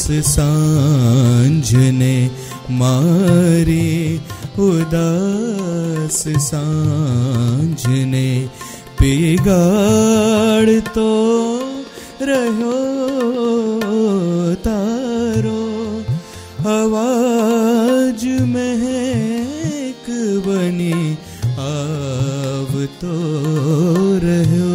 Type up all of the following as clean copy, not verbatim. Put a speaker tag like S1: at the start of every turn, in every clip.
S1: सांझ ने मारी उदास सांझ ने पिगाड़ तो रहो तारो आवाज महक बनी आव तो रहो।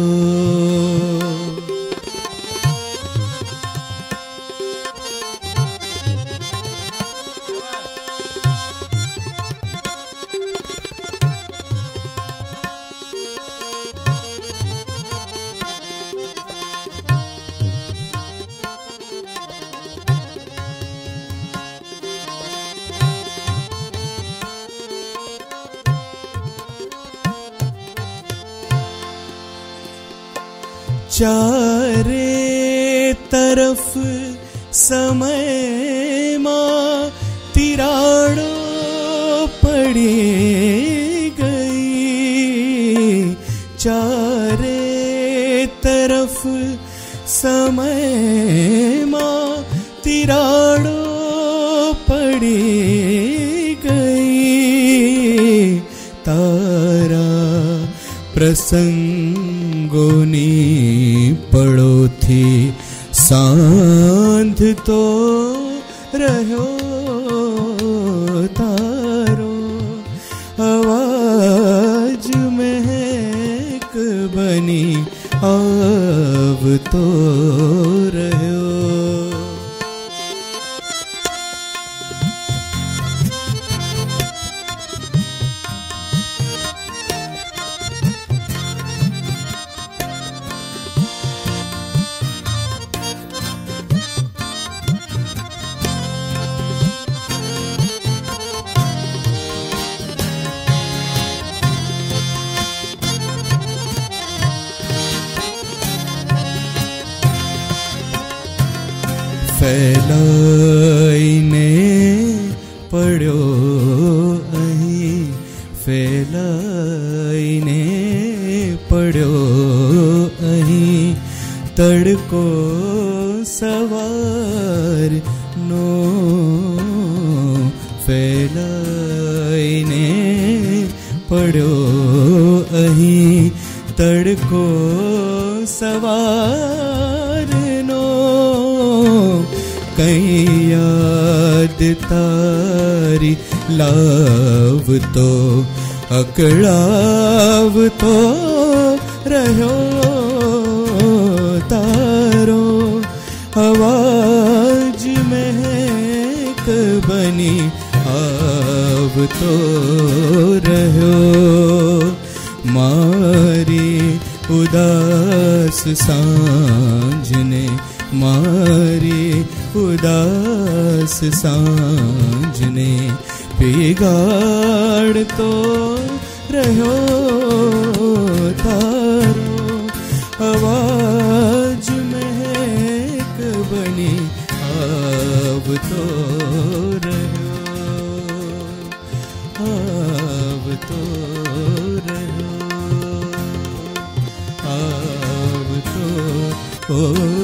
S1: चारे तरफ समय माँ तिराड़ों पड़ी गई। चारे तरफ समय माँ तिराड़ों पड़ी गई। तारा प्रसंगोनी पड़ो थी सांध तो रहो तारो आवाज महक बनी आव तो रहो। फैलाईने पड़ो अहीं फैलाईने पड़ो अहीं तड़को सवार नो फैलाईने पड़ो अहीं तड़को सवार नो। कहीं याद तारी लाव तो अकड़ाव तो रहो तारो आवाज महक बनी आव तो रहो। मारी उदास सांझ ने मारी उदास सांझ ने बिगाड़ तो रहो तारो आवाज महक बनी आव तो रहो आव तो रहो आव तो